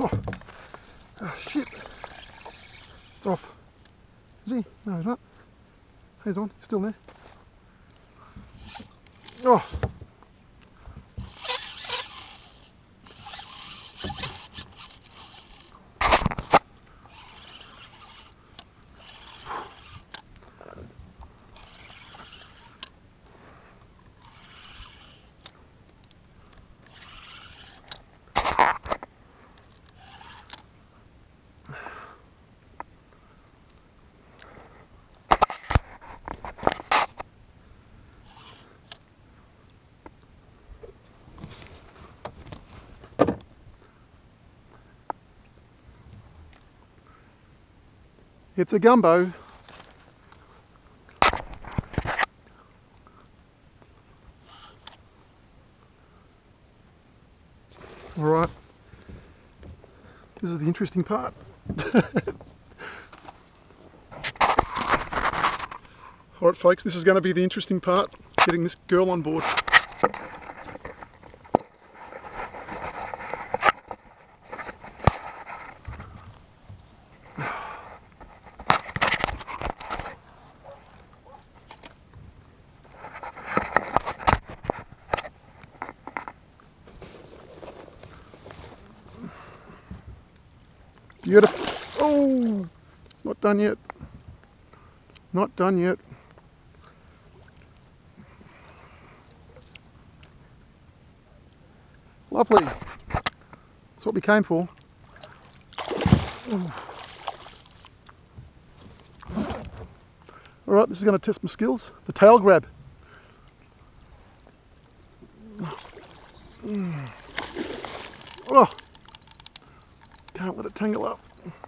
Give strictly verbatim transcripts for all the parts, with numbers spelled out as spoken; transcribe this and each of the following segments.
Oh, oh shit. It's off. Is he? No, he's not. He's on. He's still there. Oh. It's a gumbo. All right, this is the interesting part. All right, folks, this is going to be the interesting part, getting this girl on board. Beautiful. Oh, it's not done yet. Not done yet. Lovely. That's what we came for. Alright, this is going to test my skills. The tail grab. Oh, can't let it tangle up.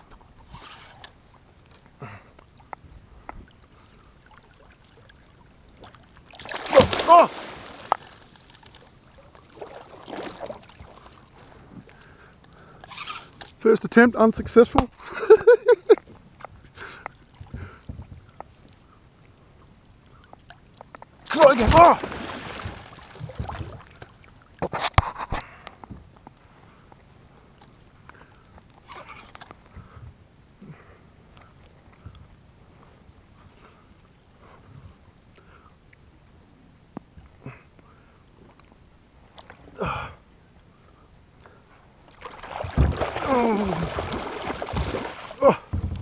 Oh! First attempt unsuccessful. Try again. Oh! Oh.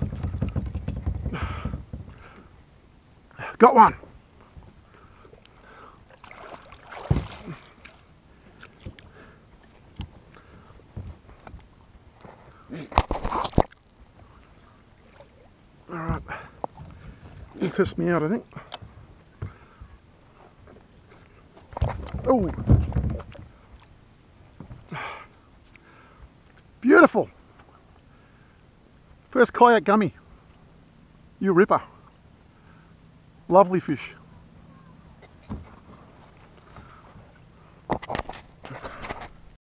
Got one. All right, you pissed me out, I think. Oh, beautiful. First kayak gummy. You ripper. Lovely fish.